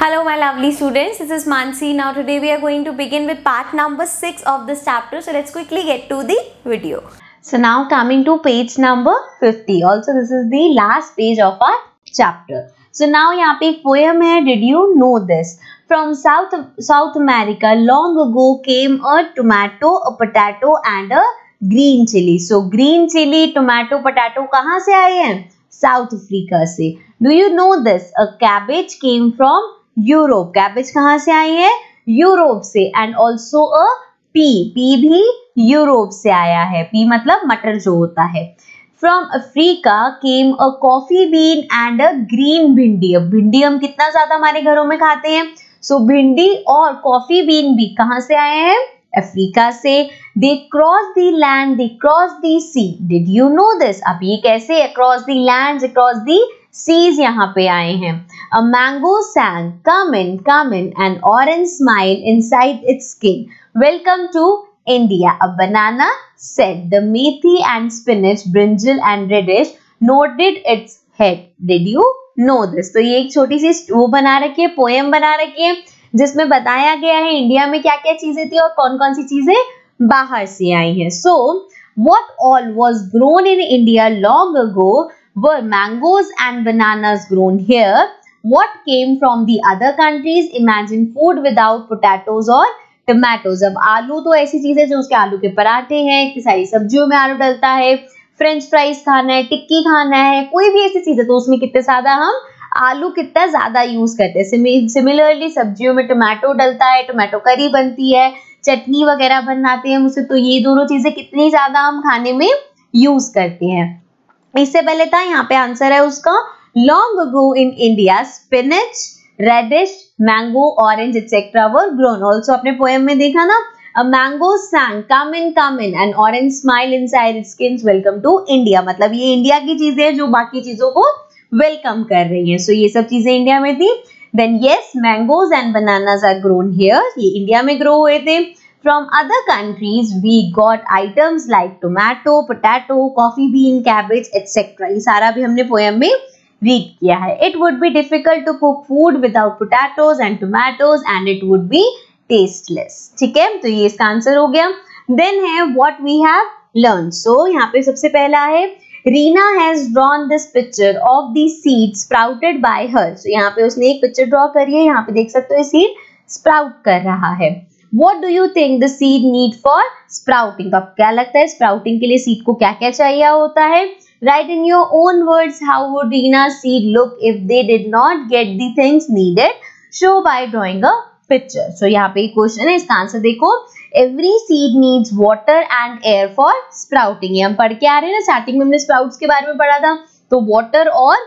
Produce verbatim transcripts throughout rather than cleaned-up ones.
Hello my lovely students, this is Mansi. Now today we are going to begin with part number six of this chapter. So let's quickly get to the video. So now coming to page number fifty. Also this is the last page of our chapter. So now यहाँ पे एक poem है. Did you know this? From South South America long ago came a tomato, a potato and a green chili. So green chili, tomato, potato कहाँ से आए हैं? South Africa से. Do you know this? A cabbage came from Europe. Cabbage कहाँ से आई है? Europe से. And also a pea. Pea भी यूरोप से आया है. पी मतलब मटर जो होता है. From Africa came a coffee bean and a green bhindi. अब भिंडी हम कितना ज्यादा हमारे घरों में खाते हैं. सो so, भिंडी और कॉफी बीन भी कहाँ से आए हैं? अफ्रीका से. They cross the land, they cross the sea. Did you know this? अब ये कैसे? Across the land, across the seas यहाँ पे आए हैं. A mango sang, come in, come in, an orange smile inside its skin. Welcome to India. A banana said, the methi and spinach, brinjal and radish nodded its head. Did you know this? तो ये एक छोटी सी वो बना रखी है, poem बना रखी है, जिसमें बताया गया है इंडिया में क्या क्या चीजें थी और कौन कौन सी चीजें बाहर से आई हैं. So, what all was grown in India long ago were mangoes and bananas grown here. What came from the other countries? Imagine food without potatoes or tomatoes. अब आलू तो ऐसी चीज है जो उसके आलू के पराठे हैं, इतनी सारी सब्जियों में आलू डलता है, फ्रेंच फ्राइज खाना है, टिक्की खाना है, कोई भी ऐसी चीज है तो उसमें कितने ज्यादा हम आलू कितना ज्यादा यूज करते हैं. सिमिलरली सब्जियों में टोमेटो डलता है, टोमेटो करी बनती है, चटनी वगैरह बनाते हैं मुझसे. तो ये दोनों चीजें कितनी ज्यादा हम खाने में यूज करते हैं. इससे पहले था यहाँ पे आंसर है उसका long ago in India spinach, radish, mango, orange etc were grown. Also अपने poem में देखा ना, a mango sang, come in, come in, an orange smile inside its skin, welcome to India. मतलब ये इंडिया की चीजें हैं जो बाकी चीजों को वेलकम कर रही हैं. सो so, ये सब चीजें इंडिया में थी. Then yes, mangoes and bananas are grown here. ये इंडिया में ग्रो हुए थे. From other countries we got items like tomato, potato, coffee bean, cabbage etc. ये सारा भी हमने poem में रीड किया है. It would be difficult to cook food without potatoes and tomatoes and it would be tasteless. ठीक है, तो ये इसका आंसर हो गया. Then है what we have learned. So यहाँ पे सबसे पहला है Reena has drawn this picture of the seed sprouted by her. So यहाँ पे उसने एक पिक्चर ड्रॉ करी है. यहाँ पे देख सकते हो सीड स्प्राउट कर रहा है. What do you think the seed need for sprouting? तो अब क्या लगता है स्प्राउटिंग के लिए सीड को क्या क्या चाहिए होता है? Write in your own words how would Reena's seed look if they did not get the things needed. Show by drawing a picture. So यहाँ पे एक क्वेश्चन है, इसका आंसर देखो. Every seed needs water and air for sprouting. ये हम पढ़ के आ रहे हैं ना, स्टार्टिंग में हमने स्प्राउट्स के बारे में पढ़ा था. तो वाटर और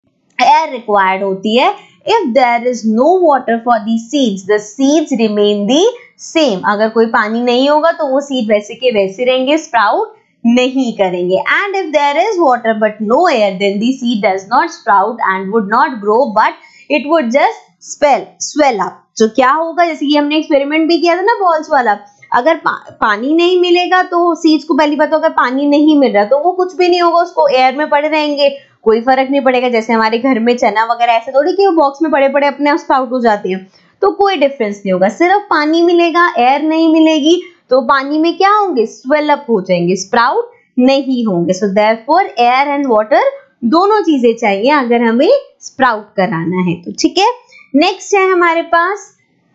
एयर रिक्वायर्ड होती है. If there is no water for the seeds, the seeds remain the same. अगर कोई पानी नहीं होगा तो वो सीड वैसे के वैसे रहेंगे, स्प्राउट नहीं करेंगे. And if there is water but no air, then the seed does not sprout and would not grow, but it would just swell swell up. तो क्या होगा, जैसे कि हमने एक्सपेरिमेंट भी किया था ना बॉल्स वाला, अगर पा, पानी नहीं मिलेगा तो सीड्स को पहली बात तो अगर पानी नहीं मिल रहा तो वो कुछ भी नहीं होगा, उसको एयर में पड़े रहेंगे, कोई फर्क नहीं पड़ेगा. जैसे हमारे घर में चना वगैरह ऐसे थोड़ी कि वो बॉक्स में पड़े पड़े अपने आप स्प्राउट हो जाते हैं, तो कोई डिफरेंस नहीं होगा. सिर्फ पानी मिलेगा, एयर नहीं मिलेगी, तो पानी में क्या होंगे? स्वेल अप हो जाएंगे, स्प्राउट नहीं होंगे. So therefore air and water दोनों चीजें चाहिए अगर हमें स्प्राउट कराना है तो. ठीक है, नेक्स्ट है हमारे पास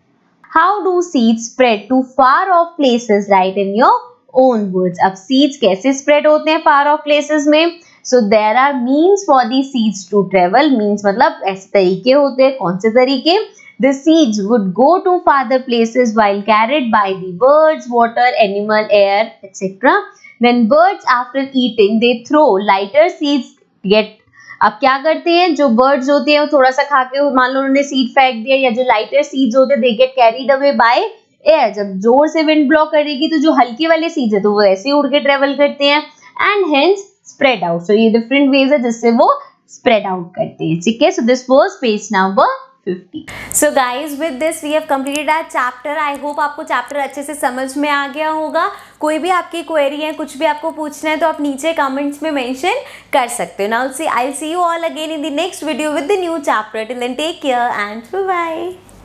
how do seeds spread to far off places. Write in your own words. अब सीड्स कैसे स्प्रेड होते हैं फार ऑफ प्लेसेस में? So there are means for the seeds to travel. Means मतलब ऐसे तरीके होते हैं. कौन से तरीके? The seeds would go to farther places while carried by the birds, water, animal, air, et cetera. Then birds after eating they throw lighter seeds get. अब क्या करते हैं, जो birds होते हैं वो थोड़ा सा खा के मान लो उन्होंने सीड फेंक दिया, या जो lighter seeds होते हैं they get carried away by air. जब जोर से wind blow करेगी तो जो हल्के वाले seeds है तो वो ऐसे ही उड़ के ट्रेवल करते हैं and hence spread out. So ये different ways है जिससे वो spread out करते हैं. ठीक है, so this was page number fifty. So guys with this we have completed our chapter. I hope आपको चैप्टर अच्छे से समझ में आ गया होगा। कोई भी आपकी क्वेरी है, कुछ भी आपको पूछना है तो आप नीचे कमेंट्स में मेंशन कर सकते हो। Now see I see you all again in the next video with the new chapter. Till then take care and bye bye.